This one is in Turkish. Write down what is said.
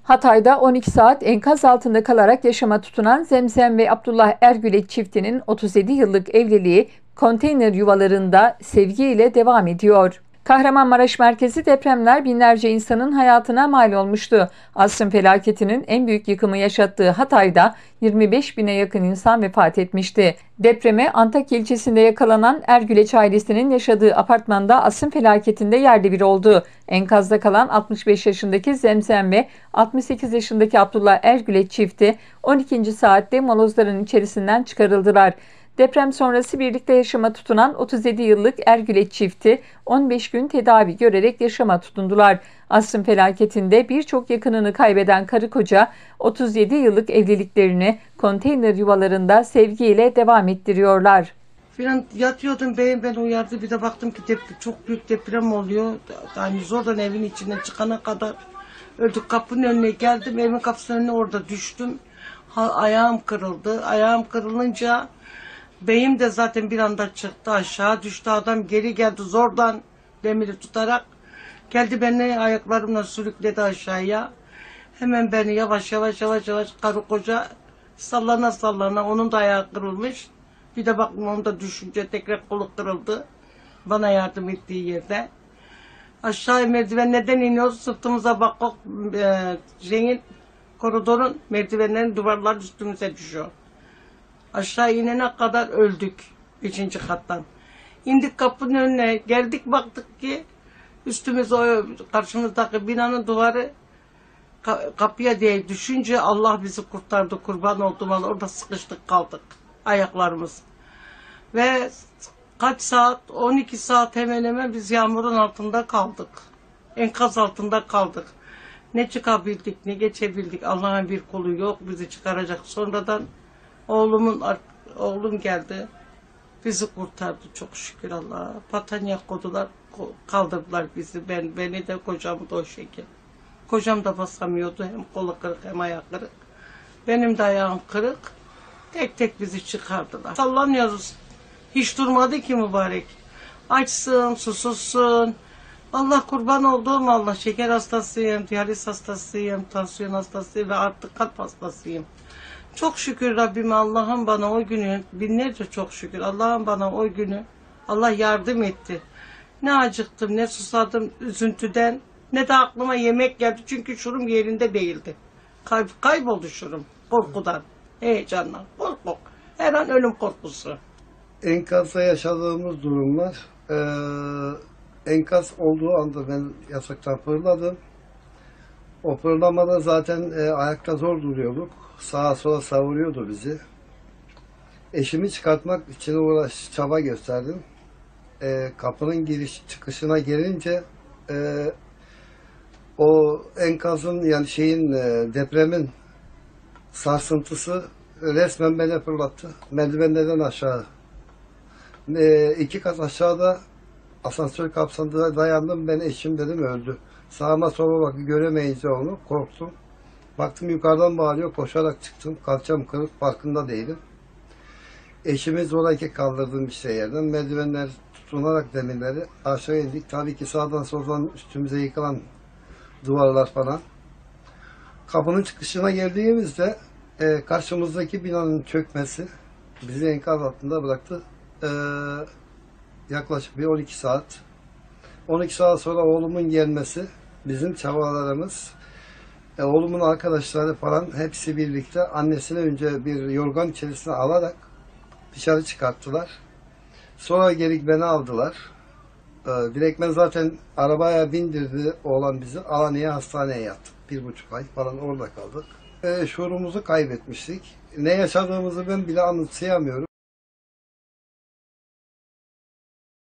Hatay'da 12 saat enkaz altında kalarak yaşama tutunan Zemzem ve Abdullah Ergülek çiftinin 37 yıllık evliliği konteyner yuvalarında sevgiyle devam ediyor. Kahramanmaraş merkezi depremler binlerce insanın hayatına mal olmuştu. Asrın felaketinin en büyük yıkımı yaşattığı Hatay'da 25 bine yakın insan vefat etmişti. Depreme Antakya ilçesinde yakalanan Ergüleç ailesinin yaşadığı apartmanda asrın felaketinde yerle bir oldu. Enkazda kalan 65 yaşındaki Zemzem ve 68 yaşındaki Abdullah Ergüleç çifti 12. saatte molozların içerisinden çıkarıldılar. Deprem sonrası birlikte yaşama tutunan 37 yıllık Ergüleç çifti 15 gün tedavi görerek yaşama tutundular. Asrın felaketinde birçok yakınını kaybeden karı koca 37 yıllık evliliklerini konteyner yuvalarında sevgiyle devam ettiriyorlar. Falan yatıyordum, beyim beni uyardı, bir de baktım ki çok büyük deprem oluyor. Yani zordan evin içinden çıkana kadar öldük. Kapının önüne geldim, evin kapısının önüne orada düştüm. Ayağım kırıldı. Ayağım kırılınca beyim de zaten bir anda çıktı, aşağı düştü. Adam geri geldi zordan demiri tutarak. Geldi beni ayaklarımla sürükledi aşağıya. Hemen beni yavaş yavaş karı koca sallana sallana, onun da ayağı kırılmış. Bir de baktım onu da düşünce tekrar kolu kırıldı. Bana yardım ettiği yerde. Aşağı merdivenlerden iniyoruz, sırtımıza bakıp koridorun merdivenlerin duvarları üstümüze düşüyor. Aşağı inene kadar öldük 5. kattan. İndik kapının önüne, geldik baktık ki üstümüz o karşımızdaki binanın duvarı kapıya diye düşünce Allah bizi kurtardı, kurban oldum. Orada sıkıştık kaldık ayaklarımız. Ve kaç saat, 12 saat hemen hemen biz yağmurun altında kaldık. Enkaz altında kaldık. Ne çıkabildik ne geçebildik. Allah'ın bir kulu yok bizi çıkaracak. Sonradan oğlum geldi. Bizi kurtardı çok şükür Allah'a. Patanya kodular, kaldırdılar bizi. Beni de kocamı da o şekil. Kocam da basamıyordu. Hem kolu kırık hem ayağı kırık. Benim de ayağım kırık. Tek tek bizi çıkardılar. Sallanıyoruz. Hiç durmadı ki mübarek. Açsın, susuzsun. Allah kurban olduğum Allah. Şeker hastasıyım, diyaliz hastasıyım, tansiyon hastasıyım ve artık kalp hastasıyım. Çok şükür Rabbime, Allah'ım bana o günü, binlerce çok şükür Allah'ım bana o günü, Allah yardım etti. Ne acıktım, ne susadım üzüntüden, ne de aklıma yemek geldi. Çünkü şurum yerinde değildi. Kayboldu şurum korkudan, heyecandan, korku. Her an ölüm korkusu. Enkazda yaşadığımız durumlar, enkaz olduğu anda ben yataktan fırladım. O fırlamada zaten ayakta zor duruyorduk. Sağa sola savuruyordu bizi. Eşimi çıkartmak için çaba gösterdim. Kapının giriş çıkışına gelince o enkazın yani depremin sarsıntısı resmen beni fırlattı. Merdivenlerden aşağı. 2 kat aşağıda asansör kapsamında dayandım. Ben eşim dedim öldü. Sağıma sola bak göremeyince onu korktum. Baktım yukarıdan bağırıyor, koşarak çıktım. Kalçam kırık, farkında değilim. Eşimi zoraki kaldırdım yerden. Merdivenler tutunarak demirleri aşağı indik. Tabii ki sağdan soldan üstümüze yıkılan duvarlar falan. Kapının çıkışına geldiğimizde karşımızdaki binanın çökmesi bizi enkaz altında bıraktı. Yaklaşık bir 12 saat. 12 saat sonra oğlumun gelmesi, bizim çabalarımız, oğlumun arkadaşları falan hepsi birlikte annesini önce bir yorgan içerisine alarak dışarı çıkarttılar. Sonra geri beni aldılar. Direktmen zaten arabaya bindirdi oğlan bizi. Alanya'ya hastaneye yattık. 1,5 ay falan orada kaldık. Şuurumuzu kaybetmiştik. Ne yaşadığımızı ben bile anımsayamıyorum.